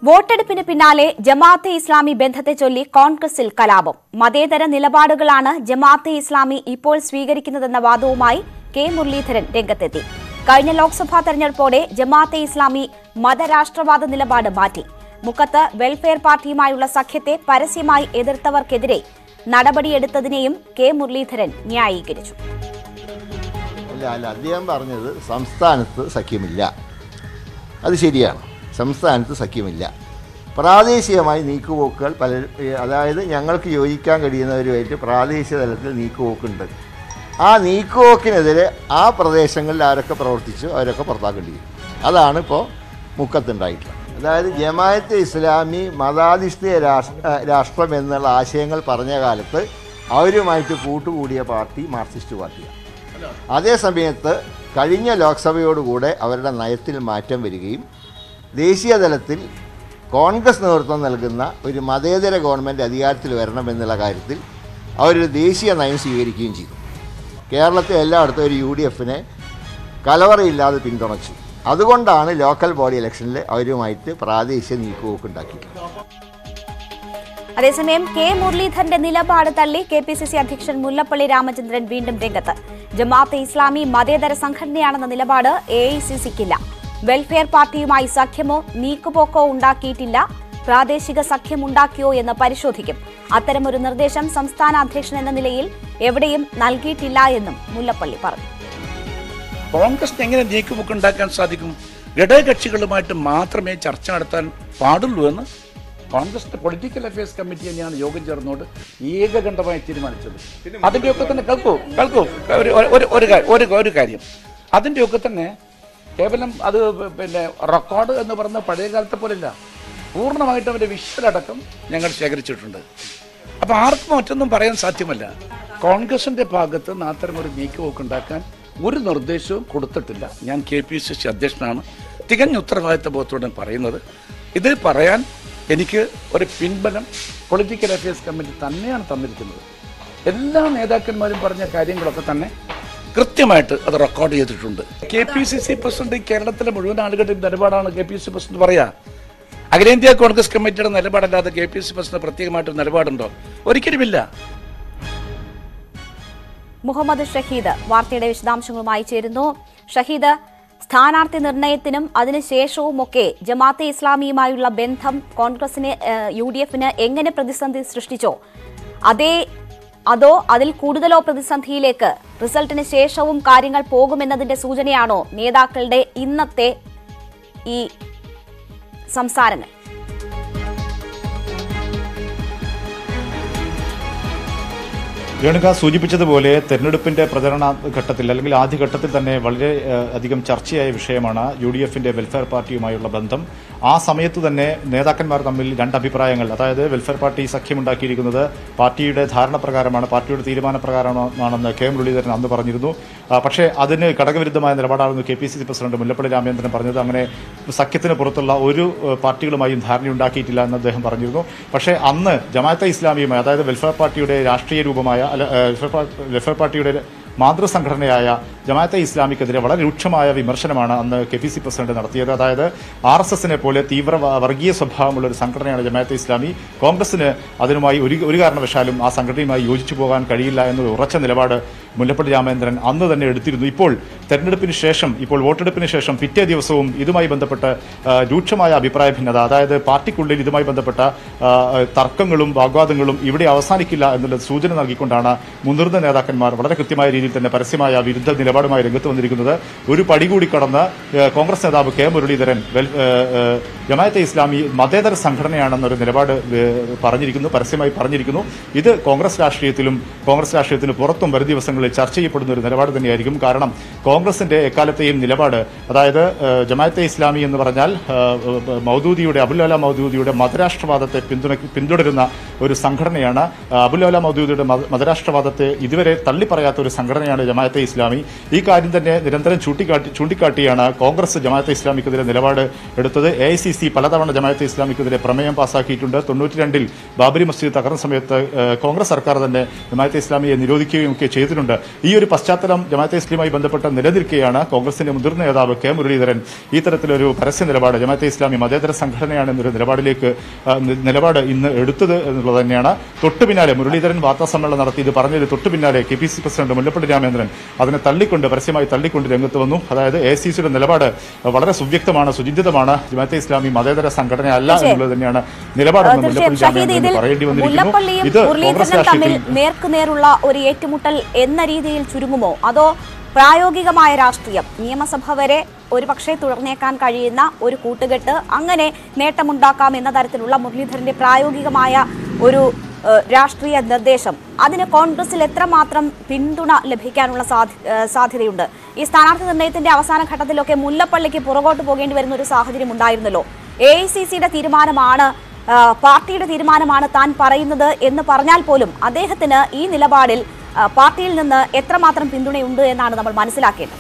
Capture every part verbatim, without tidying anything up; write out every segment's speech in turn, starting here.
വോട്ടെടുപ്പിന് പിന്നാലെ ജമാഅത്തെ ഇസ്ലാമി ബന്ധത്തെ ചൊല്ലി കോൺഗ്രസിൽ കലാപം. മതേതര നിലപാടുകളാണ് ജമാഅത്തെ ഇസ്ലാമി ഇപ്പോൾ സ്വീകരിക്കുന്നതെന്ന വാദവുമായി കെ മുരളീധരൻ രംഗത്തെത്തി. കഴിഞ്ഞ ലോക്സഭാ തെരഞ്ഞെടുപ്പോടെ ജമാഅത്തെ ഇസ്ലാമി മതരാഷ്ട്രവാദ നിലപാട് മാറ്റി. മുക്കത്ത് വെൽഫെയർ പാർട്ടിയുമായുള്ള സഖ്യത്തെ പരസ്യമായി എതിർത്തവർക്കെതിരെ നടപടിയെടുത്തതിനെയും കെ മുരളീധരൻ ന്യായീകരിച്ചു. അദ്ദേഹം പറഞ്ഞത് സംസ്ഥാനത്ത് സഖ്യമില്ല, അത് ശരിയാണ്. സംസ്ഥാനത്ത് സഖ്യമില്ല. പ്രാദേശികമായി നീക്കുപോക്കുകൾ പല, അതായത് ഞങ്ങൾക്ക് യോജിക്കാൻ കഴിയുന്നവരുമായിട്ട് പ്രാദേശിക തലത്തിൽ നീക്കുപോക്കുണ്ട്. ആ നീക്കുപോക്കിനെതിരെ ആ പ്രദേശങ്ങളിൽ ആരൊക്കെ പ്രവർത്തിച്ചു അവരൊക്കെ പുറത്താക്കേണ്ടി വരും. അതാണ് ഇപ്പോൾ മുക്കത്തുണ്ടായിട്ടുള്ളത്. അതായത് ജമാഅത്തെ ഇസ്ലാമി മതാധിഷ്ഠിത രാഷ്ട്ര രാഷ്ട്രം എന്നുള്ള ആശയങ്ങൾ പറഞ്ഞ കാലത്ത് അവരുമായിട്ട് കൂട്ടുകൂടിയ പാർട്ടി മാർക്സിസ്റ്റ് പാർട്ടിയാണ്. അതേ സമയത്ത് കഴിഞ്ഞ ലോക്സഭയോടുകൂടെ അവരുടെ നയത്തിൽ മാറ്റം വരികയും ദേശീയ തലത്തിൽ കോൺഗ്രസ് നേതൃത്വം നൽകുന്ന ഒരു മതേതര ഗവൺമെൻറ് അധികാരത്തിൽ വരണമെന്നുള്ള കാര്യത്തിൽ അവരൊരു ദേശീയ നയം സ്വീകരിക്കുകയും ചെയ്തു. കേരളത്തിൽ എല്ലായിടത്തും ഒരു യു ഡി എഫിനെ കലവറയില്ലാതെ പിന്തുണച്ചു. അതുകൊണ്ടാണ് ലോക്കൽ ബോഡി ഇലക്ഷനിൽ അവരുമായിട്ട് പ്രാദേശിക നീക്കുപോക്കുണ്ടാക്കിയിട്ടുള്ളത്. അതേസമയം കെ മുരളീധരന്റെ നിലപാട് തള്ളി കെ പി സി സി അധ്യക്ഷൻ മുല്ലപ്പള്ളി രാമചന്ദ്രൻ വീണ്ടും രംഗത്ത്. ജമാഅത്തെ ഇസ്ലാമി മതേതര സംഘടനയാണെന്ന നിലപാട് എ ഐ സി സിക്കില്ല. വെൽഫെയർ പാർട്ടിയുമായി സഖ്യമോ നീക്കുപോക്കോ ഉണ്ടാക്കിയിട്ടില്ല. പ്രാദേശിക സഖ്യം ഉണ്ടാക്കിയോ എന്ന് പരിശോധിക്കും. അത്തരമൊരു നിർദ്ദേശം സംസ്ഥാന അധ്യക്ഷൻ എന്ന നിലയിൽ എവിടെയും നൽകിയിട്ടില്ല എന്നും മുല്ലപ്പള്ളി പറഞ്ഞു. കോൺഗ്രസിന് എങ്ങനെ നീക്കുപോക്ക് ഉണ്ടാക്കാൻ സാധിക്കും? ഘടകകക്ഷികളുമായിട്ട് മാത്രമേ ചർച്ച നടത്താൻ പാടുള്ളൂ എന്ന് കോൺഗ്രസിന്റെ പൊളിറ്റിക്കൽ അഫയേഴ്സ് കമ്മിറ്റി തന്നെയാണ് യോഗം ചേർന്നുകൊണ്ട് ഏകകണ്ഠമായി തീരുമാനിച്ചത്. അതിൻ്റെയൊക്കെ തന്നെ കേൾക്കൂ കേൾക്കൂ ഒരു ഒരു കാര്യം അതിൻ്റെയൊക്കെ തന്നെ കേവലം അത് പിന്നെ റെക്കോർഡ് എന്ന് പറഞ്ഞ പഴയ കാലത്തെ പോലെയല്ല, പൂർണ്ണമായിട്ടും അവരുടെ വിഷ്വലടക്കം ഞങ്ങൾ ശേഖരിച്ചിട്ടുണ്ട്. അപ്പോൾ ആർക്കും മറ്റൊന്നും പറയാൻ സാധ്യമല്ല. കോൺഗ്രസിൻ്റെ ഭാഗത്ത് നിന്ന് അത്തരം ഒരു നീക്കുപോക്ക് ഉണ്ടാക്കാൻ ഒരു നിർദ്ദേശവും കൊടുത്തിട്ടില്ല. ഞാൻ കെ പി സി സി അധ്യക്ഷനാണ്, തികഞ്ഞ ഉത്തരവാദിത്ത ബോധത്തോടെ പറയുന്നത്. ഇത് പറയാൻ എനിക്ക് ഒരു പിൻബലം പൊളിറ്റിക്കൽ അഫയേഴ്സ് കമ്മിറ്റി തന്നെയാണ് തന്നിരിക്കുന്നത്. എല്ലാ നേതാക്കന്മാരും പറഞ്ഞ കാര്യങ്ങളൊക്കെ തന്നെ കൃത്യമായിട്ട് അത് റെക്കോർഡ് ചെയ്തിട്ടുണ്ട്. K P C C president കേരളത്തിലെ മുഴുവൻ ആളുകളുടെയും നിലപാടാണ് കെ പി സി പ്രസിഡന്റ് പറയാ. അഖിലേന്ത്യാ കോൺഗ്രസ് കമ്മിറ്റിയുടെ നിലപാടല്ലാതെ കെ പി സി പ്രസിഡന്റ് പ്രത്യേകമായിട്ടൊരു നിലപാടുണ്ടോ? ഒരിക്കലുമില്ല. മുഹമ്മദ് ഷഹീദ് വാർത്തയുടെ വിശദാംശങ്ങളുമായി ചേരുന്നു. ഷഹീദ്, സ്ഥാനാർത്ഥി നിർണയത്തിനും അതിനുശേഷവുമൊക്കെ ജമാഅത്തെ ഇസ്ലാമിയുമായുള്ള ബന്ധം കോൺഗ്രസിന് യു ഡി എഫിന് എങ്ങനെ പ്രതിസന്ധി സൃഷ്ടിച്ചോ അതേ അതോ അതിൽ കൂടുതലോ പ്രതിസന്ധിയിലേക്ക് റിസൾട്ടിന് ശേഷവും കാര്യങ്ങൾ പോകുമെന്നതിന്റെ സൂചനയാണോ നേതാക്കളുടെ ഇന്നത്തെ ഈ സംസാരങ്ങൾ? രേണുക സൂചിപ്പിച്ചതുപോലെ തെരഞ്ഞെടുപ്പിന്റെ പ്രചരണ ഘട്ടത്തിൽ അല്ലെങ്കിൽ ആദ്യഘട്ടത്തിൽ തന്നെ വളരെ അധികം ചർച്ചയായ വിഷയമാണ് യു ഡി എഫിന്റെ വെൽഫെയർ പാർട്ടിയുമായുള്ള ബന്ധം. ആ സമയത്ത് തന്നെ നേതാക്കന്മാർ തമ്മിൽ രണ്ട് അഭിപ്രായങ്ങൾ, അതായത് വെൽഫെയർ പാർട്ടി സഖ്യമുണ്ടാക്കിയിരിക്കുന്നത് പാർട്ടിയുടെ ധാരണ പ്രകാരമാണ്, പാർട്ടിയുടെ തീരുമാനപ്രകാരമാണെന്ന് കെ മുരളീധരൻ അന്ന് പറഞ്ഞിരുന്നു. പക്ഷേ അതിന് ഘടകവിരുദ്ധമായ നിലപാടായിരുന്നു K P C C president Mullappally Ramachandran പറഞ്ഞത്. അങ്ങനെ സഖ്യത്തിന് പുറത്തുള്ള ഒരു പാർട്ടികളുമായും ധാരണയുണ്ടാക്കിയിട്ടില്ല എന്ന് അദ്ദേഹം പറഞ്ഞിരുന്നു. പക്ഷേ അന്ന് ജമാഅത്തെ ഇസ്ലാമിയുമായി, അതായത് വെൽഫെയർ പാർട്ടിയുടെ രാഷ്ട്രീയ രൂപമായ വെൽഫെയർ പാർട്ടിയുടെ മാതൃസംഘടനയായ ജമാഅത്തെ ഇസ്ലാമിക്കെതിരെ വളരെ രൂക്ഷമായ വിമർശനമാണ് അന്ന് കെ പി സി പ്രസിഡന്റ് നടത്തിയത്. അതായത് ആർ എസ് എസിനെ പോലെ തീവ്ര വർഗീയ സ്വഭാവമുള്ള ഒരു സംഘടനയാണ് ജമാഅത്തെ ഇസ്ലാമി. കോൺഗ്രസിന് അതിനുമായി ഒരു ഒരു കാരണവശാലും ആ സംഘടനയുമായി യോജിച്ചു പോകാൻ കഴിയില്ല എന്നൊരു ഉറച്ച നിലപാട് മുല്ലപ്പള്ളി രാമചന്ദ്രൻ അന്ന് തന്നെ എടുത്തിരുന്നു. ഇപ്പോൾ തെരഞ്ഞെടുപ്പിന് ശേഷം, ഇപ്പോൾ വോട്ടെടുപ്പിന് ശേഷം പിറ്റേ ദിവസവും ഇതുമായി ബന്ധപ്പെട്ട് രൂക്ഷമായ അഭിപ്രായ ഭിന്നത, അതായത് പാർട്ടിക്കുള്ളിൽ ഇതുമായി ബന്ധപ്പെട്ട തർക്കങ്ങളും വാഗ്വാദങ്ങളും ഇവിടെ അവസാനിക്കില്ല എന്നുള്ള സൂചന നൽകിക്കൊണ്ടാണ് മുതിർന്ന നേതാക്കന്മാർ വളരെ കൃത്യമായ രീതിയിൽ തന്നെ പരസ്യമായ വിരുദ്ധ നിലപാടുമായി രംഗത്ത് വന്നിരിക്കുന്നത്. ഒരു പടി കൂടി കടന്ന് കോൺഗ്രസ് നേതാവ് കെ മുരളീധരൻ ജമാഅത്തെ ഇസ്ലാമി മതേതര സംഘടനയാണെന്നൊരു നിലപാട് പറഞ്ഞിരിക്കുന്നു, പരസ്യമായി പറഞ്ഞിരിക്കുന്നു. ഇത് കോൺഗ്രസ് രാഷ്ട്രീയത്തിലും കോൺഗ്രസ് രാഷ്ട്രീയത്തിന് പുറത്തും വരും ദിവസങ്ങളിൽ ചർച്ച ചെയ്യപ്പെടുന്ന ഒരു നിലപാട് തന്നെയായിരിക്കും. കാരണം കോൺഗ്രസിന്റെ എക്കാലത്തെയും നിലപാട്, അതായത് ജമാഅത്തെ ഇസ്ലാമി എന്ന് പറഞ്ഞാൽ മൗദൂദിയുടെ അബുൽ മൗദൂദിയുടെ മതരാഷ്ട്രവാദത്തെ പിന്തുണ പിന്തുടരുന്ന ഒരു സംഘടനയാണ്. അബുൽ മൗദൂദിയുടെ മതരാഷ്ട്രവാദത്തെ ഇതുവരെ തള്ളിപ്പറയാത്ത ഒരു സംഘടനയാണ് ജമാഅത്തെ ഇസ്ലാമി. ഈ കാര്യം തന്നെ നിരന്തരം ചൂണ്ടിക്കാട്ടി ചൂണ്ടിക്കാട്ടിയാണ് കോൺഗ്രസ് ജമാഅത്തെ ഇസ്ലാമിക്കെതിരെ നിലപാട് എടുത്തത്. എ ഐ സി സി പലതവണ ജമാഅത്തെ ഇസ്ലാമിക്കെതിരെ പ്രമേയം പാസ്സാക്കിയിട്ടുണ്ട്. തൊണ്ണൂറ്റി രണ്ടിൽ ബാബരി മസ്ജിദ് തകർന്ന സമയത്ത് കോൺഗ്രസ് സർക്കാർ തന്നെ ജമാഅത്തെ ഇസ്ലാമിയെ നിരോധിക്കുകയും ഒക്കെ ചെയ്തിട്ടുണ്ട്. ഈ ഒരു പശ്ചാത്തലം ജമാഅത്തെ ഇസ്ലാമുമായി ബന്ധപ്പെട്ട് നിലനിൽക്കുകയാണ് കോൺഗ്രസിന്റെ മുതിർന്ന നേതാവ് കെ മുരളീധരൻ ഈ തരത്തിലൊരു പരസ്യ നിലപാട് ജമാഅത്തെ ഇസ്ലാമി മതേതര സംഘടനയാണ് എന്നൊരു നിലപാടിലേക്ക് നിലപാട് ഇന്ന് എടുത്തത് എന്നുള്ളത് തന്നെയാണ്. തൊട്ടു പിന്നാലെ മുരളീധരൻ വാർത്താ സമ്മേളനം നടത്തി ഇത് പറഞ്ഞത് തൊട്ടു പിന്നാലെ K P C president Mullappally Ramachandran അതിനെ തള്ളിക്കൊണ്ട് പരസ്യമായി തള്ളിക്കൊണ്ട് രംഗത്ത് വന്നു. അതായത് എ സി സിയുടെ നിലപാട് വളരെ സുവ്യക്തമാണ്, സുചിന്തിതമാണ്, ജമാഅത്തെ ഇസ്ലാമി മതേതര സംഘടന അല്ല എന്നുള്ളത് തന്നെയാണ് നിലപാടെന്ന് മുല്ലപ്പള്ളി രാമചന്ദ്രൻ പറയേണ്ടി വന്നിരിക്കുന്നു. ഇത് കോൺഗ്രസ് രാഷ്ട്രീയത്തിൽ നേർക്കുനേരുള്ള ഒരു ഏറ്റുമുട്ടൽ എന്ന രീതിയിൽ ചുരുങ്ങുമോ, അതോ പ്രായോഗികമായ രാഷ്ട്രീയം നിയമസഭ വരെ ഒരുപക്ഷെ തുടർന്നേക്കാൻ കഴിയുന്ന ഒരു കൂട്ടുകെട്ട് അങ്ങനെ നേട്ടമുണ്ടാക്കാം എന്ന തരത്തിലുള്ള മുരളീധരന്റെ പ്രായോഗികമായ ഒരു രാഷ്ട്രീയ നിർദ്ദേശം അതിന് കോൺഗ്രസിൽ എത്രമാത്രം പിന്തുണ ലഭിക്കാനുള്ള സാധ്യതയുണ്ട്? ഈ സ്ഥാനാർത്ഥി നിർണയത്തിന്റെ അവസാന ഘട്ടത്തിലൊക്കെ മുല്ലപ്പള്ളിക്ക് പുറകോട്ട് പോകേണ്ടി വരുന്ന ഒരു സാഹചര്യം ഉണ്ടായിരുന്നല്ലോ. എ ഐ സി സിയുടെ തീരുമാനമാണ്, പാർട്ടിയുടെ തീരുമാനമാണ് താൻ പറയുന്നത് എന്ന് പറഞ്ഞാൽ പോലും അദ്ദേഹത്തിന് ഈ നിലപാടിൽ പാർട്ടിയിൽ നിന്ന് എത്രമാത്രം പിന്തുണയുണ്ട് എന്നാണ് നമ്മൾ മനസ്സിലാക്കേണ്ടത്.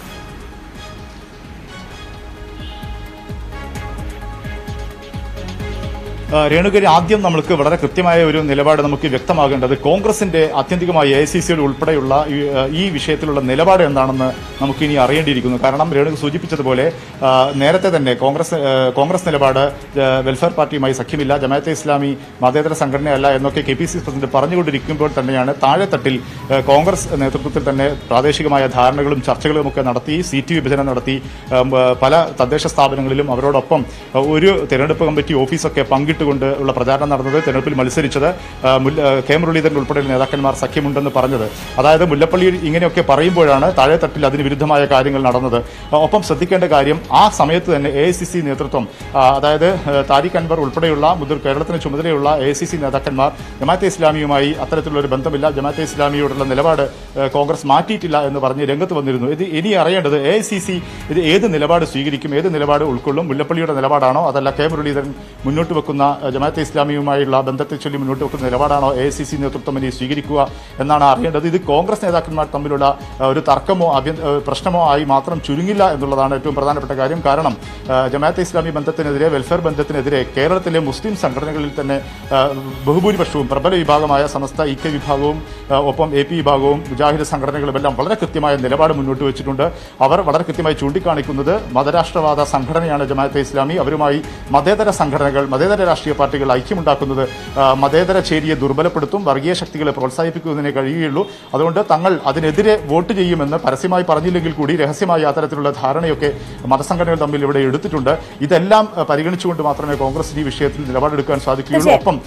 രേണുകരി, ആദ്യം നമുക്ക് വളരെ കൃത്യമായ ഒരു നിലപാട് നമുക്ക് വ്യക്തമാകേണ്ടത് കോൺഗ്രസിന്റെ ആത്യന്തികമായി എ ഐ സി സിയുടെ ഉൾപ്പെടെയുള്ള ഈ വിഷയത്തിലുള്ള നിലപാട് എന്താണെന്ന് നമുക്കിനി അറിയേണ്ടിയിരിക്കുന്നു. കാരണം രേണുക സൂചിപ്പിച്ചതുപോലെ നേരത്തെ തന്നെ കോൺഗ്രസ് കോൺഗ്രസ് നിലപാട് വെൽഫെയർ പാർട്ടിയുമായി സഖ്യമില്ല, ജമാഅത്തെ ഇസ്ലാമി മതേതര സംഘടനയല്ല എന്നൊക്കെ കെ പി സി പ്രസിഡന്റ് പറഞ്ഞുകൊണ്ടിരിക്കുമ്പോൾ തന്നെയാണ് താഴെത്തട്ടിൽ കോൺഗ്രസ് നേതൃത്വത്തിൽ തന്നെ പ്രാദേശികമായ ധാരണകളും ചർച്ചകളും ഒക്കെ നടത്തി, സീറ്റ് വിഭജനം നടത്തി, പല തദ്ദേശ സ്ഥാപനങ്ങളിലും അവരോടൊപ്പം ഒരു തെരഞ്ഞെടുപ്പ് കമ്മിറ്റി ഓഫീസൊക്കെ പങ്കിട്ട് കൊണ്ട് ഉള്ള പ്രചാരണം നടന്നത്, തെരഞ്ഞെടുപ്പിൽ മത്സരിച്ചത് കെ മുരളീധരൻ ഉൾപ്പെടെയുള്ള നേതാക്കന്മാർ സഖ്യമുണ്ടെന്ന് പറഞ്ഞത്. അതായത് മുല്ലപ്പള്ളി ഇങ്ങനെയൊക്കെ പറയുമ്പോഴാണ് താഴെത്തട്ടിൽ അതിന് വിരുദ്ധമായ കാര്യങ്ങൾ നടന്നത്. ഒപ്പം ശ്രദ്ധിക്കേണ്ട കാര്യം, ആ സമയത്ത് തന്നെ എ ഐ സി സി നേതൃത്വം, അതായത് താരിഖ് അൻവർ ഉൾപ്പെടെയുള്ള മുതിർ കേരളത്തിന് ചുമതലയുള്ള എ ഐ സി സി നേതാക്കന്മാർ ജമാഅത്തെ ഇസ്ലാമിയുമായി അത്തരത്തിലുള്ള ഒരു ബന്ധമില്ല, ജമാഅത്തെ ഇസ്ലാമിയോടുള്ള നിലപാട് കോൺഗ്രസ് മാറ്റിയിട്ടില്ല എന്ന് പറഞ്ഞ് രംഗത്ത് വന്നിരുന്നു. ഇത് ഇനി അറിയേണ്ടത് എ ഐ സി സി ഇത് ഏത് നിലപാട് സ്വീകരിക്കും, ഏത് നിലപാട് ഉൾക്കൊള്ളും? മുല്ലപ്പള്ളിയുടെ നിലപാടാണോ അതല്ല കെ മുരളീധരൻ മുന്നോട്ട് വെക്കുന്ന ജമാഅത്തെ ഇസ്ലാമിയുമായുള്ള ബന്ധത്തെ ചൊല്ലി മുന്നോട്ട് വെക്കുന്ന നിലപാടാണോ എ ഐ സി സി നേതൃത്വം ഇനി സ്വീകരിക്കുക എന്നാണ് അറിയേണ്ടത്. ഇത് കോൺഗ്രസ് നേതാക്കന്മാർ തമ്മിലുള്ള ഒരു തർക്കമോ പ്രശ്നമോ ആയി മാത്രം ചുരുങ്ങില്ല എന്നുള്ളതാണ് ഏറ്റവും പ്രധാനപ്പെട്ട കാര്യം. കാരണം ജമാഅത്തെ ഇസ്ലാമി ബന്ധത്തിനെതിരെ, വെൽഫെയർ ബന്ധത്തിനെതിരെ കേരളത്തിലെ മുസ്ലിം സംഘടനകളിൽ തന്നെ ബഹുഭൂരിപക്ഷവും പ്രബല വിഭാഗമായ സമസ്ത, ഇ കെ വിഭാഗവും ഒപ്പം എ പി വിഭാഗവും മുജാഹിദ് സംഘടനകളും എല്ലാം വളരെ കൃത്യമായ നിലപാട് മുന്നോട്ട് വെച്ചിട്ടുണ്ട്. അവർ വളരെ കൃത്യമായി ചൂണ്ടിക്കാണിക്കുന്നത് മതരാഷ്ട്രവാദ സംഘടനയാണ് ജമാഅത്തെ ഇസ്ലാമി, അവരുമായി മതേതര സംഘടനകൾ, മതേതര രാഷ്ട്രീയ പാർട്ടികൾ ഐക്യമുണ്ടാക്കുന്നത് മതേതര ചേരിയെ ദുർബലപ്പെടുത്തും, വർഗീയ ശക്തികളെ പ്രോത്സാഹിപ്പിക്കുന്നതിനെ കഴിയുകയുള്ളൂ. അതുകൊണ്ട് തങ്ങൾ അതിനെതിരെ വോട്ട് ചെയ്യുമെന്ന് പരസ്യമായി പറഞ്ഞില്ലെങ്കിൽ കൂടി രഹസ്യമായി അത്തരത്തിലുള്ള ധാരണയൊക്കെ മതസംഘടനകൾ തമ്മിൽ ഇവിടെ എടുത്തിട്ടുണ്ട്. ഇതെല്ലാം പരിഗണിച്ചുകൊണ്ട് മാത്രമേ കോൺഗ്രസിന് ഈ വിഷയത്തിൽ നിലപാടെടുക്കാൻ സാധിക്കുകയുള്ളൂ. ഒപ്പം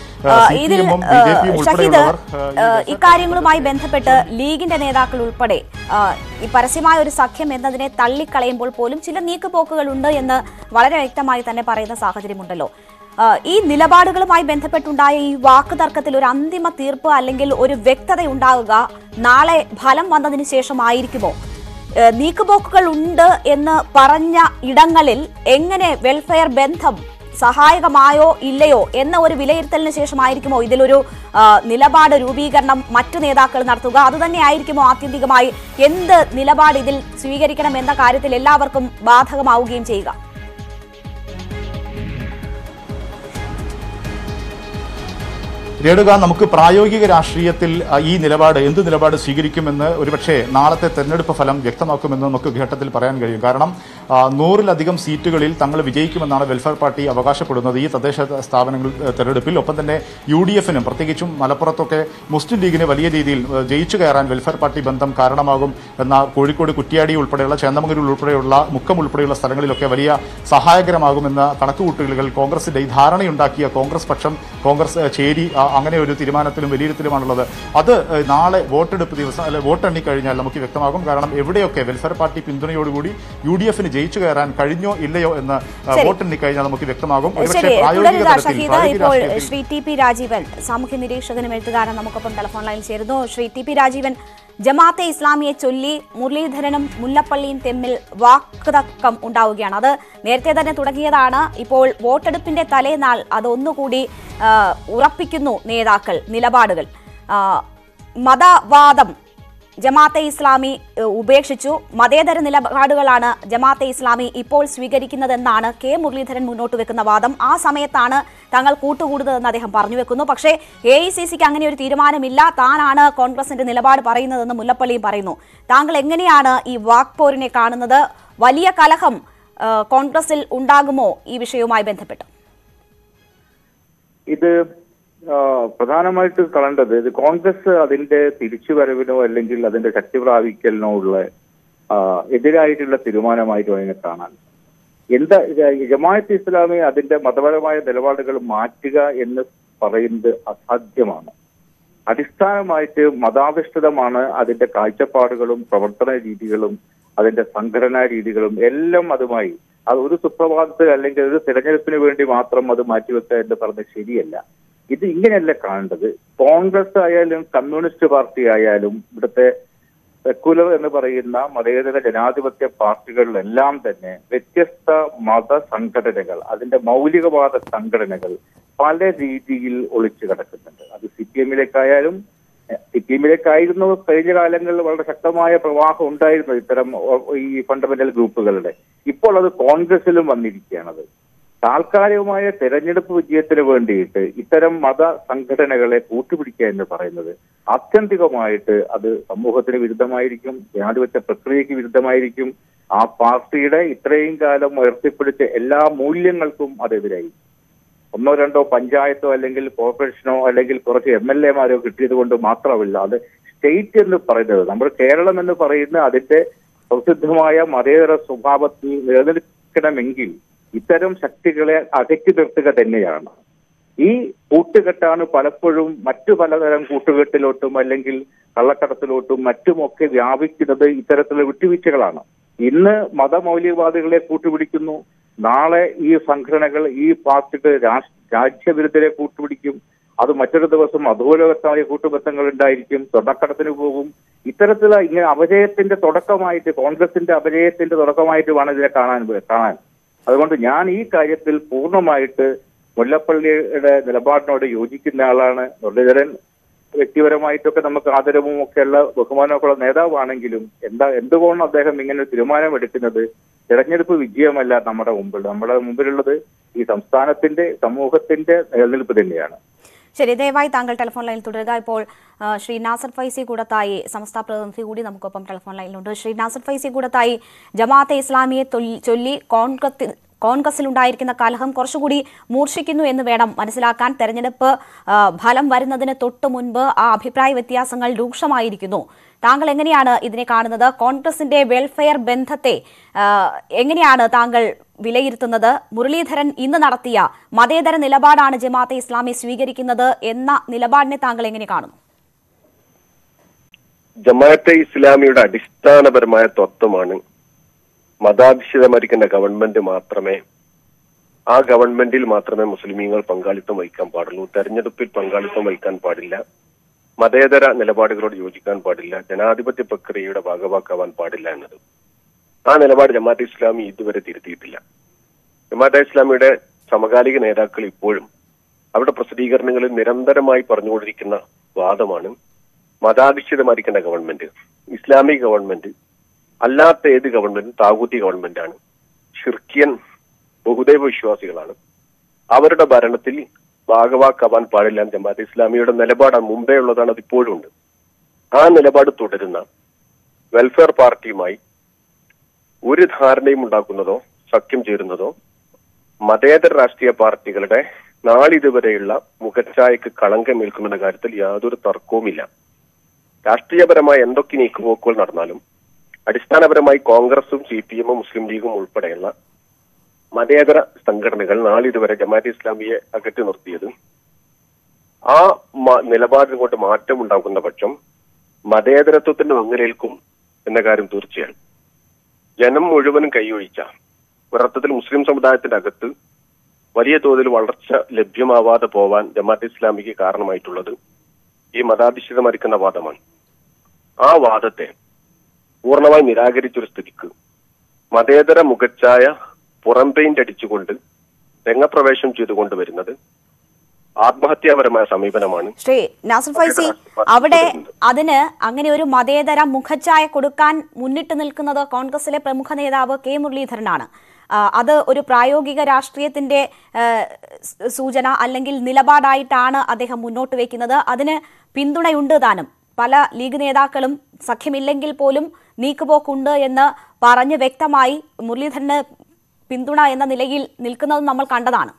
ഇക്കാര്യങ്ങളുമായി ബന്ധപ്പെട്ട് ലീഗിന്റെ നേതാക്കൾ ഉൾപ്പെടെ ഈ പരസ്യമായ ഒരു സഖ്യം എന്നതിനെ തള്ളിക്കളയുമ്പോൾ പോലും ചില നീക്കുപോക്കുകളുണ്ട് എന്ന് വളരെ വ്യക്തമായി തന്നെ പറയുന്ന സാഹചര്യമുണ്ടല്ലോ. ഈ നിലപാടുകളുമായി ബന്ധപ്പെട്ടുണ്ടായ ഈ വാക്ക് തർക്കത്തിൽ ഒരു അന്തിമ തീർപ്പ് അല്ലെങ്കിൽ ഒരു വ്യക്തത ഉണ്ടാവുക നാളെ ഫലം വന്നതിന് ശേഷമായിരിക്കുമോ? നീക്കുപോക്കുകൾ ഉണ്ട് എന്ന് പറഞ്ഞ ഇടങ്ങളിൽ എങ്ങനെ വെൽഫെയർ ബന്ധം സഹായകമായോ ഇല്ലയോ എന്ന ഒരു വിലയിരുത്തലിന് ശേഷമായിരിക്കുമോ ഇതിലൊരു നിലപാട് രൂപീകരണം മറ്റു നേതാക്കൾ നടത്തുക? അതുതന്നെ ആയിരിക്കുമോ ആത്യന്തികമായി എന്ത് നിലപാട് ഇതിൽ സ്വീകരിക്കണം എന്ന കാര്യത്തിൽ എല്ലാവർക്കും ബാധകമാവുകയും ചെയ്യുക? രേണുക, നമുക്ക് പ്രായോഗിക രാഷ്ട്രീയത്തിൽ ഈ നിലപാട് എന്ത് നിലപാട് സ്വീകരിക്കുമെന്ന് ഒരുപക്ഷെ നാളത്തെ തെരഞ്ഞെടുപ്പ് ഫലം വ്യക്തമാക്കുമെന്ന് നമുക്ക് ഘട്ടത്തിൽ പറയാൻ കഴിയും. കാരണം നൂറിലധികം സീറ്റുകളിൽ തങ്ങൾ വിജയിക്കുമെന്നാണ് വെൽഫെയർ പാർട്ടി അവകാശപ്പെടുന്നത് ഈ തദ്ദേശ സ്ഥാപനങ്ങൾ തെരഞ്ഞെടുപ്പിൽ. ഒപ്പം തന്നെ യു ഡി എഫിനും പ്രത്യേകിച്ചും മലപ്പുറത്തൊക്കെ മുസ്ലിം ലീഗിന് വലിയ രീതിയിൽ ജയിച്ചു കയറാൻ വെൽഫെയർ പാർട്ടി ബന്ധം കാരണമാകും എന്ന കോഴിക്കോട് കുറ്റ്യാടി ഉൾപ്പെടെയുള്ള ചേന്ദമംഗലൂർ ഉൾപ്പെടെയുള്ള മുക്കം ഉൾപ്പെടെയുള്ള സ്ഥലങ്ങളിലൊക്കെ വലിയ സഹായകരമാകുമെന്ന കണക്കുകൂട്ടലുകൾ കോൺഗ്രസിന്റെ ഈ ധാരണയുണ്ടാക്കിയ കോൺഗ്രസ് പക്ഷം, കോൺഗ്രസ് ചേരി അങ്ങനെ ഒരു തീരുമാനത്തിലും വിലയിരുത്തലുമാണുള്ളത്. അത് നാളെ വോട്ടെടുപ്പ് ദിവസം അല്ലെ വോട്ടെണ്ണി കഴിഞ്ഞാൽ നമുക്ക് വ്യക്തമാകും. കാരണം എവിടെയൊക്കെ വെൽഫെയർ പാർട്ടി പിന്തുണയോടുകൂടി യു ഡി എഫിന് ജയിച്ചു കയറാൻ കഴിഞ്ഞോ ഇല്ലയോ എന്ന് വോട്ടെണ്ണി കഴിഞ്ഞാൽ നമുക്ക് വ്യക്തമാകും. ശ്രീ ടി പി രാജീവൻ, സാമൂഹ്യ നിരീക്ഷകനും എഴുത്തുകാരൻ, നമുക്കൊപ്പം ടെലിഫോൺ ലൈനിൽ ചേരുന്നു. ശ്രീ ടി പി രാജീവൻ, ജമാഅത്തെ ഇസ്ലാമിയെ ചൊല്ലി മുരളീധരനും മുല്ലപ്പള്ളിയും തമ്മിൽ വാക്കുതർക്കം ഉണ്ടാവുകയാണ്. അത് നേരത്തെ തന്നെ തുടങ്ങിയതാണ്. ഇപ്പോൾ വോട്ടെടുപ്പിന്റെ തലേനാൾ അതൊന്നുകൂടി ഉറപ്പിക്കുന്നു നേതാക്കൾ നിലപാടുകൾ. മതവാദം ജമാഅത്തെ ഇസ്ലാമി ഉപേക്ഷിച്ചു, മതേതര നിലപാടുകളാണ് ജമാഅത്തെ ഇസ്ലാമി ഇപ്പോൾ സ്വീകരിക്കുന്നതെന്നാണ് കെ മുരളീധരൻ മുന്നോട്ട് വെക്കുന്ന വാദം. ആ സമയത്താണ് തങ്ങൾ കൂട്ടുകൂടുന്നതെന്ന് അദ്ദേഹം പറഞ്ഞു വെക്കുന്നു. പക്ഷേ എ ഐ സി സിക്ക് അങ്ങനെ ഒരു തീരുമാനമില്ല, താനാണ് കോൺഗ്രസിന്റെ നിലപാട് പറയുന്നതെന്ന് മുല്ലപ്പള്ളിയും പറയുന്നു. താങ്കൾ എങ്ങനെയാണ് ഈ വാക്പോരിനെ കാണുന്നത്? വലിയ കലഹം കോൺഗ്രസിൽ ഉണ്ടാകുമോ ഈ വിഷയവുമായി ബന്ധപ്പെട്ട്? ഇത് പ്രധാനമായിട്ട് കാണേണ്ടത് ഇത് കോൺഗ്രസ് അതിന്റെ തിരിച്ചുവരവിനോ അല്ലെങ്കിൽ അതിന്റെ ശക്തി പ്രാപിക്കലിനോ ഉള്ള എതിരായിട്ടുള്ള തീരുമാനമായിട്ട് അതിനെ കാണാൻ. എന്താ ജമാഅത്തെ ഇസ്ലാമി അതിന്റെ മതപരമായ നിലപാടുകൾ മാറ്റുക എന്ന് പറയുന്നത് അസാധ്യമാണ്. അടിസ്ഥാനമായിട്ട് മതാധിഷ്ഠിതമാണ് അതിന്റെ കാഴ്ചപ്പാടുകളും പ്രവർത്തന രീതികളും അതിന്റെ സംഘടനാ രീതികളും എല്ലാം. അതുമായി അത് ഒരു സുപ്രഭാതത്തിൽ അല്ലെങ്കിൽ ഒരു തിരഞ്ഞെടുപ്പിന് വേണ്ടി മാത്രം അത് മാറ്റിവെക്കുക എന്ന് പറഞ്ഞത് ശരിയല്ല. ഇത് ഇങ്ങനെയല്ല കാണേണ്ടത്. കോൺഗ്രസ് ആയാലും കമ്മ്യൂണിസ്റ്റ് പാർട്ടി ആയാലും ഇവിടുത്തെ സെക്കുലർ എന്ന് പറയുന്ന മതേതര ജനാധിപത്യ പാർട്ടികളിലെല്ലാം തന്നെ വ്യത്യസ്ത മത സംഘടനകൾ, അതിന്റെ മൗലികവാദ സംഘടനകൾ പല രീതിയിൽ ഒളിച്ചു കിടക്കുന്നുണ്ട്. അത് സി പി എമ്മിലേക്കായാലും സി പി എമ്മിലേക്കായിരുന്നു കഴിഞ്ഞ കാലങ്ങളിൽ വളരെ ശക്തമായ പ്രവാഹം ഉണ്ടായിരുന്നു ഇത്തരം ഈ ഫണ്ടമെന്റൽ ഗ്രൂപ്പുകളുടെ. ഇപ്പോൾ അത് കോൺഗ്രസിലും വന്നിരിക്കുകയാണത്. താൽക്കാലികമായ തെരഞ്ഞെടുപ്പ് വിജയത്തിന് വേണ്ടിയിട്ട് ഇത്തരം മത സംഘടനകളെ കൂട്ടുപിടിക്കുക എന്ന് പറയുന്നത് ആത്യന്തികമായിട്ട് അത് സമൂഹത്തിന് വിരുദ്ധമായിരിക്കും, ജനാധിപത്യ പ്രക്രിയയ്ക്ക് വിരുദ്ധമായിരിക്കും. ആ പാർട്ടിയുടെ ഇത്രയും കാലം ഉയർത്തിപ്പിടിച്ച എല്ലാ മൂല്യങ്ങൾക്കും അതെതിരായി. ഒന്നോ രണ്ടോ പഞ്ചായത്തോ അല്ലെങ്കിൽ കോർപ്പറേഷനോ അല്ലെങ്കിൽ കുറച്ച് എം എൽ എമാരോ കിട്ടിയത് കൊണ്ട് മാത്രമല്ല, അത് സ്റ്റേറ്റ് എന്ന് പറയുന്നത്, നമ്മൾ കേരളം എന്ന് പറയുന്ന അതിന്റെ പ്രസിദ്ധമായ മതേതര സ്വഭാവത്തിൽ നിലനിൽക്കണമെങ്കിൽ ഇത്തരം ശക്തികളെ അകറ്റി നിർത്തുക തന്നെയാണ്. ഈ കൂട്ടുകെട്ടാണ് പലപ്പോഴും മറ്റു പലതരം കൂട്ടുകെട്ടിലോട്ടും അല്ലെങ്കിൽ കള്ളക്കടത്തിലോട്ടും മറ്റുമൊക്കെ വ്യാപിക്കുന്നത്. ഇത്തരത്തിലുള്ള വിട്ടുവീഴ്ചകളാണ്. ഇന്ന് മതമൗലികവാദികളെ കൂട്ടുപിടിക്കുന്നു, നാളെ ഈ സംഘടനകൾ ഈ പാർട്ടിക്ക് രാജ്യവിരുദ്ധരെ കൂട്ടുപിടിക്കും, അത് മറ്റൊരു ദിവസം അധോലോകത്തായ കൂട്ടുബന്ധങ്ങൾ ഉണ്ടായിരിക്കും, സ്വർണ്ണക്കടത്തിന് പോകും. ഇത്തരത്തിലുള്ള ഇങ്ങനെ അപജയത്തിന്റെ തുടക്കമായിട്ട്, കോൺഗ്രസിന്റെ അപജയത്തിന്റെ തുടക്കമായിട്ട് വേണം ഇതിനെ കാണാൻ കാണാൻ അതുകൊണ്ട് ഞാൻ ഈ കാര്യത്തിൽ പൂർണ്ണമായിട്ട് മുല്ലപ്പള്ളിയുടെ നിലപാടിനോട് യോജിക്കുന്ന ആളാണ്. മുരളീധരൻ വ്യക്തിപരമായിട്ടൊക്കെ നമുക്ക് ആദരവും ഒക്കെയുള്ള ബഹുമാനമൊക്കെയുള്ള നേതാവാണെങ്കിലും എന്താ എന്തുകൊണ്ടാണ് അദ്ദേഹം ഇങ്ങനെ ഒരു തീരുമാനം എടുക്കുന്നത്? തെരഞ്ഞെടുപ്പ് വിജയമല്ല നമ്മുടെ മുമ്പിൽ, നമ്മുടെ മുമ്പിലുള്ളത് ഈ സംസ്ഥാനത്തിന്റെ സമൂഹത്തിന്റെ നിലനിൽപ്പ് തന്നെയാണ്. ശരി, ദയവായി താങ്കൾ ടെലിഫോൺ ലൈനിൽ തുടരുക. ഇപ്പോൾ ശ്രീ നാസർ ഫൈസി കൂടത്തായി സംസ്ഥാന പ്രതിനിധി കൂടി നമുക്കൊപ്പം ടെലിഫോൺ ലൈനിലുണ്ട്. ശ്രീ നാസർ ഫൈസി കൂടത്തായി, ജമാഅത്തെ ഇസ്ലാമിയെ ചൊല്ലി കോൺഗ്രസ് കോൺഗ്രസിലുണ്ടായിരിക്കുന്ന കലഹം കുറച്ചുകൂടി മൂർച്ഛിക്കുന്നു എന്ന് വേണം മനസ്സിലാക്കാൻ. തെരഞ്ഞെടുപ്പ് ഫലം വരുന്നതിന് തൊട്ടു മുൻപ് ആ അഭിപ്രായ വ്യത്യാസങ്ങൾ രൂക്ഷമായിരിക്കുന്നു. താങ്കൾ എങ്ങനെയാണ് ഇതിനെ കാണുന്നത്? കോൺഗ്രസിന്റെ വെൽഫെയർ ബന്ധത്തെ എങ്ങനെയാണ് താങ്കൾ വിലയിരുത്തുന്നത്? മുരളീധരൻ ഇന്ന് നടത്തിയ മതേതര നിലപാടാണ് ജമാഅത്തെ ഇസ്ലാമി സ്വീകരിക്കുന്നത് എന്ന നിലപാടിനെ താങ്കൾ എങ്ങനെ കാണുന്നു? ജമാഅത്തെ ഇസ്ലാമിയുടെ അടിസ്ഥാനപരമായ തത്വമാണ് മതാധിഷ്ഠിതമായിരിക്കുന്ന ഗവൺമെന്റ് മാത്രമേ ആ ഗവൺമെന്റിൽ മാത്രമേ മുസ്ലിമീങ്ങൾ പങ്കാളിത്തം വഹിക്കാൻ പാടുള്ളൂ, തെരഞ്ഞെടുപ്പിൽ പങ്കാളിത്തം വഹിക്കാൻ പാടില്ല, മതേതര നിലപാടുകളോട് യോജിക്കാൻ പാടില്ല, ജനാധിപത്യ പ്രക്രിയയുടെ ഭാഗവാക്കാവാൻ പാടില്ല എന്നത്. ആ നിലപാട് ജമാഅത്തെ ഇസ്ലാമി ഇതുവരെ തിരുത്തിയിട്ടില്ല. ജമാഅത്തെ ഇസ്ലാമിയുടെ സമകാലിക നേതാക്കൾ ഇപ്പോഴും അവരുടെ പ്രസിദ്ധീകരണങ്ങളിൽ നിരന്തരമായി പറഞ്ഞുകൊണ്ടിരിക്കുന്ന വാദമാണ് മതാധിഷ്ഠിതമായിരിക്കുന്ന ഗവൺമെന്റ്, ഇസ്ലാമിക് ഗവൺമെന്റ് അല്ലാത്ത ഏത് ഗവൺമെന്റും താകൂത്തി ഗവൺമെന്റാണ്, ഷിർക്കിയൻ ബഹുദൈവ വിശ്വാസികളാണ്, അവരുടെ ഭരണത്തിൽ ഭാഗവാക്കാവാൻ പാടില്ല എന്ന് ജമാഅത്തെ ഇസ്ലാമിയുടെ നിലപാടാണ്. മുമ്പേ ഉള്ളതാണ്, അത് ഇപ്പോഴും ഉണ്ട്. ആ നിലപാട് തുടരുന്ന വെൽഫെയർ പാർട്ടിയുമായി ഒരു ധാരണയും ഉണ്ടാക്കുന്നതോ സഖ്യം ചേരുന്നതോ മതേതര രാഷ്ട്രീയ പാർട്ടികളുടെ നാളിതുവരെയുള്ള മുഖച്ഛായക്ക് കളങ്കമേൽക്കുമെന്ന കാര്യത്തിൽ യാതൊരു തർക്കവുമില്ല. രാഷ്ട്രീയപരമായ എന്തൊക്കെ നീക്കുപോക്കുകൾ നടന്നാലും അടിസ്ഥാനപരമായി കോൺഗ്രസും സി പി എമ്മും മുസ്ലിം ലീഗും ഉൾപ്പെടെയുള്ള മതേതര സംഘടനകൾ നാളിതുവരെ ജമാഅത്തെ ഇസ്ലാമിയെ അകറ്റി നിർത്തിയത് ആ നിലപാടിന് കൊണ്ട് മാറ്റം ഉണ്ടാക്കുന്ന പക്ഷം മതേതരത്വത്തിന് മങ്ങലേൽക്കും എന്ന കാര്യം തീർച്ചയാണ്. ജനം മുഴുവനും കൈയൊഴിച്ച ഒരർത്ഥത്തിൽ മുസ്ലിം സമുദായത്തിന്റെ അകത്ത് വലിയ തോതിൽ വളർച്ച ലഭ്യമാവാതെ പോവാൻ ജമാഅത്തെ ഇസ്ലാമിക്ക് കാരണമായിട്ടുള്ളത് ഈ മതാധിഷ്ഠിതമായിരിക്കുന്ന വാദമാണ്. ആ വാദത്തെ പൂർണ്ണമായി നിരാകരിച്ചൊരു സ്ഥിതിക്ക് മതേതര മുഖച്ഛായ പുറം പെയിന്റ് അടിച്ചുകൊണ്ട് രംഗപ്രവേശം ചെയ്തുകൊണ്ട് വരുന്നത് ആത്മഹത്യാപരമായ സമീപനമാണ്. ശ്രീ നാസർ ഫൈസി, അവിടെ അതിന് അങ്ങനെ ഒരു മതേതര മുഖച്ഛായ കൊടുക്കാൻ മുന്നിട്ട് നിൽക്കുന്നത് കോൺഗ്രസിലെ പ്രമുഖ നേതാവ് കെ മുരളീധരനാണ്. അത് ഒരു പ്രായോഗിക രാഷ്ട്രീയത്തിന്റെ സൂചന അല്ലെങ്കിൽ നിലപാടായിട്ടാണ് അദ്ദേഹം മുന്നോട്ട് വയ്ക്കുന്നത്. അതിന് പിന്തുണയുണ്ട് താനും. പല ലീഗ് നേതാക്കളും സഖ്യമില്ലെങ്കിൽ പോലും നീക്കുപോക്കുണ്ട് എന്ന് പറഞ്ഞ് വ്യക്തമായി മുരളീധരന് പിന്തുണ എന്ന നിലയിൽ നിൽക്കുന്നത് നമ്മൾ കണ്ടതാണ്.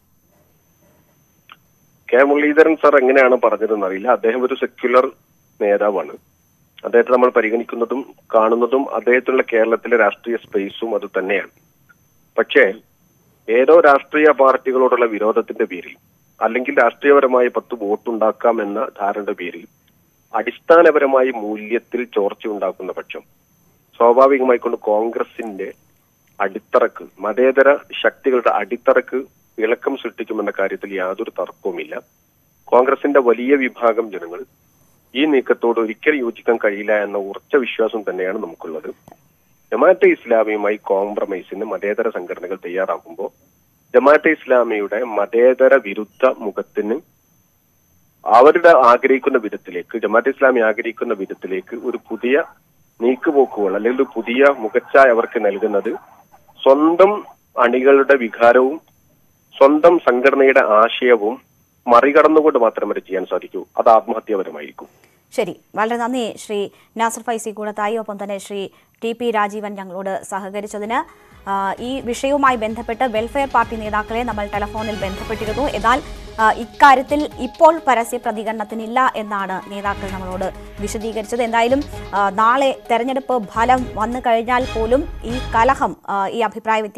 കെ മുരളീധരൻ സാർ എങ്ങനെയാണ് പറഞ്ഞതെന്ന് അറിയില്ല. അദ്ദേഹം ഒരു സെക്യുലർ നേതാവാണ്. അദ്ദേഹത്തെ നമ്മൾ പരിഗണിക്കുന്നതും കാണുന്നതും അദ്ദേഹത്തിനുള്ള കേരളത്തിലെ രാഷ്ട്രീയ സ്പേസും അത് തന്നെയാണ്. പക്ഷേ ഏതോ രാഷ്ട്രീയ പാർട്ടികളോടുള്ള വിരോധത്തിന്റെ പേരിൽ അല്ലെങ്കിൽ രാഷ്ട്രീയപരമായി പത്ത് വോട്ടുണ്ടാക്കാം എന്ന ധാരണയുടെ പേരിൽ അടിസ്ഥാനപരമായി മൂല്യത്തിൽ ചോർച്ച ഉണ്ടാക്കുന്ന പക്ഷം സ്വാഭാവികമായി കൊണ്ട് കോൺഗ്രസിന്റെ അടിത്തറക്ക്, മതേതര ശക്തികളുടെ അടിത്തറക്ക് ഇളക്കം സൃഷ്ടിക്കുമെന്ന കാര്യത്തിൽ യാതൊരു തർക്കവുമില്ല. കോൺഗ്രസിന്റെ വലിയ വിഭാഗം ജനങ്ങൾ ഈ നീക്കത്തോട് ഒരിക്കൽ യോജിക്കാൻ കഴിയില്ല എന്ന ഉറച്ച വിശ്വാസം തന്നെയാണ് നമുക്കുള്ളത്. ജമാഅത്തെ ഇസ്ലാമിയുമായി കോംപ്രമൈസിന് മതേതര സംഘടനകൾ തയ്യാറാകുമ്പോൾ ജമാഅത്തെ ഇസ്ലാമിയുടെ മതേതര വിരുദ്ധ മുഖത്തിന് അവരുടെ ആഗ്രഹിക്കുന്ന വിധത്തിലേക്ക്, ജമാഅത്തെ ഇസ്ലാമി ആഗ്രഹിക്കുന്ന വിധത്തിലേക്ക് ഒരു പുതിയ നീക്കുപോക്കുകൾ അല്ലെങ്കിൽ ഒരു പുതിയ മുഖച്ഛായ അവർക്ക് നൽകുന്നത് സ്വന്തം അണികളുടെ വികാരവും സ്വന്തം സംഘടനയുടെ ആശയവും മറികടന്നുകൊണ്ട് മാത്രമേ ചെയ്യാൻ സാധിക്കൂ. അത് ആത്മഹത്യാപരമായിരിക്കും. ശരി, വളരെ നന്ദി ശ്രീ നാസർ ഫൈസി കൂടത്തായി. ഒപ്പം തന്നെ ശ്രീ ടി പി രാജീവൻ ഞങ്ങളോട് സഹകരിച്ചതിന്. ഈ വിഷയവുമായി ബന്ധപ്പെട്ട് വെൽഫെയർ പാർട്ടി നേതാക്കളെ നമ്മൾ ടെലിഫോണിൽ ബന്ധപ്പെട്ടിരുന്നു. എന്നാൽ ഇക്കാര്യത്തിൽ ഇപ്പോൾ പരസ്യ പ്രതികരണത്തിനില്ല എന്നാണ് നേതാക്കൾ നമ്മളോട് വിശദീകരിച്ചത്. എന്തായാലും നാളെ തെരഞ്ഞെടുപ്പ് ഫലം വന്നു കഴിഞ്ഞാൽ പോലും ഈ കലഹം, ഈ അഭിപ്രായ